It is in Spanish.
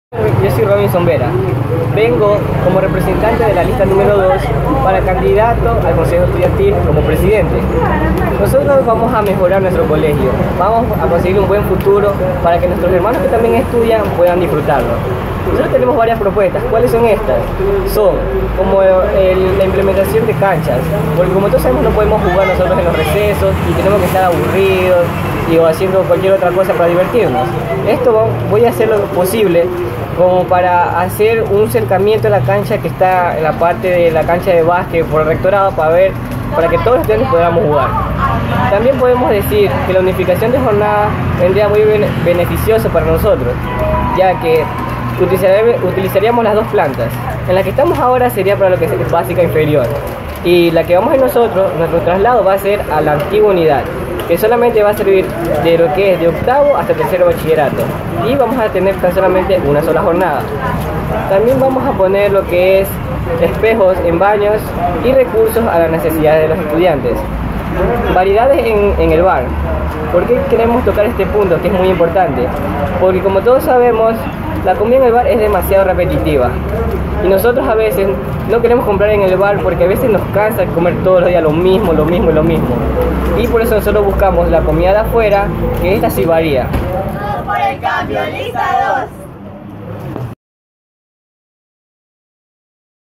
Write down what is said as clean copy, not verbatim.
Yo soy Robinson Vera. Vengo como representante de la lista número 2 para candidato al Consejo Estudiantil como presidente. Nosotros vamos a mejorar nuestro colegio, vamos a conseguir un buen futuro para que nuestros hermanos que también estudian puedan disfrutarlo. Nosotros tenemos varias propuestas. ¿Cuáles son estas? Son como la implementación de canchas, porque como todos sabemos no podemos jugar nosotros en los recesos y tenemos que estar aburridos o haciendo cualquier otra cosa para divertirnos. Esto voy a hacer lo posible como para hacer un cercamiento a la cancha que está en la parte de la cancha de básquet por el rectorado para que todos los estudiantes podamos jugar. También podemos decir que la unificación de jornada vendría muy beneficioso para nosotros, ya que utilizaríamos las dos plantas. En la que estamos ahora sería para lo que es básica inferior, y la que vamos a ir nosotros, nuestro traslado va a ser a la antigua unidad, que solamente va a servir de lo que es de octavo hasta tercero bachillerato, y vamos a tener tan solamente una sola jornada. También vamos a poner lo que es espejos en baños y recursos a las necesidades de los estudiantes. Variedades en el bar. ¿Por qué queremos tocar este punto que es muy importante? Porque como todos sabemos, la comida en el bar es demasiado repetitiva y nosotros a veces no queremos comprar en el bar porque a veces nos cansa comer todos los días lo mismo, y por eso nosotros buscamos la comida de afuera, que esta sí varía. Todo por el cambio, lista 2.